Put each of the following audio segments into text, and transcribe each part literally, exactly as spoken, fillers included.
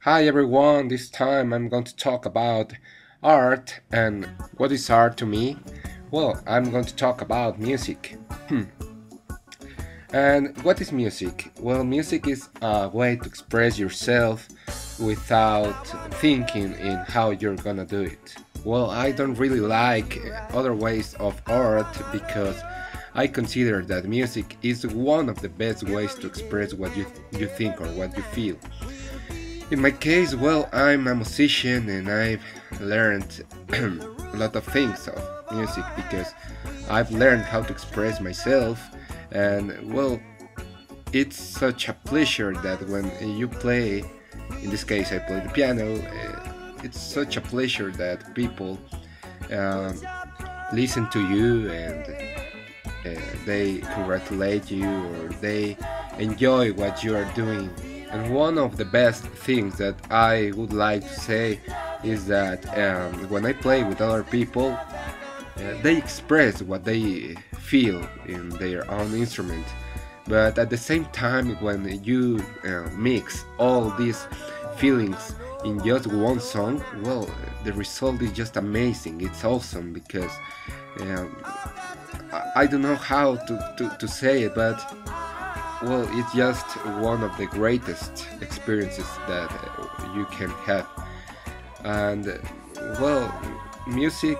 Hi everyone, this time I'm going to talk about art. And what is art to me? Well, I'm going to talk about music. Hmm. And what is music? Well, music is a way to express yourself without thinking in how you're gonna do it. Well, I don't really like other ways of art because I consider that music is one of the best ways to express what you, you think or what you feel. In my case, well, I'm a musician and I've learned a lot of things of music because I've learned how to express myself, and well, it's such a pleasure that when you play, in this case I play the piano, uh, it's such a pleasure that people um, listen to you and uh, they congratulate you or they enjoy what you are doing. And one of the best things that I would like to say is that um, when I play with other people, uh, they express what they feel in their own instrument. But at the same time, when you uh, mix all these feelings in just one song, well, the result is just amazing. It's awesome because um, I, I don't know how to, to, to say it, but well, it's just one of the greatest experiences that uh, you can have. And uh, well, music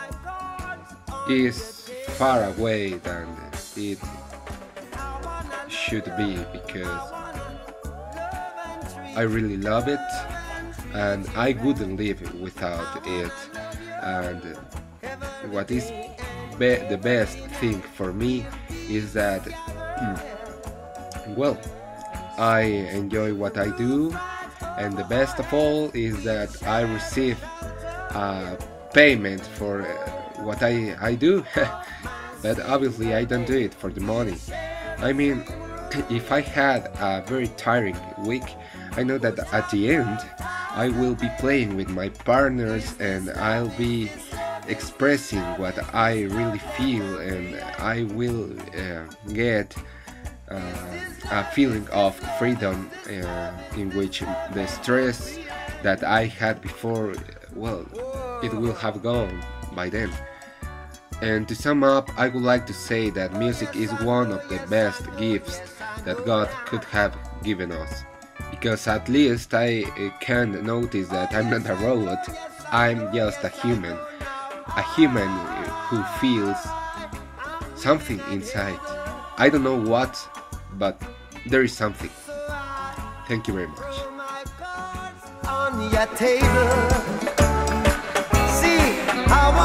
is far away than it should be because I really love it and I wouldn't live without it. And what is be the best thing for me is that hmm, well, I enjoy what I do, and the best of all is that I receive uh, payment for uh, what I, I do. But obviously I don't do it for the money. I mean, if I had a very tiring week, I know that at the end I will be playing with my partners and I'll be expressing what I really feel, and I will uh, get uh, a feeling of freedom uh, in which the stress that I had before, well, it will have gone by then. And to sum up, I would like to say that music is one of the best gifts that God could have given us. Because at least I uh, can notice that I'm not a robot, I'm just a human. A human who feels something inside. I don't know what, but there is something. Thank you very much. On your table, see how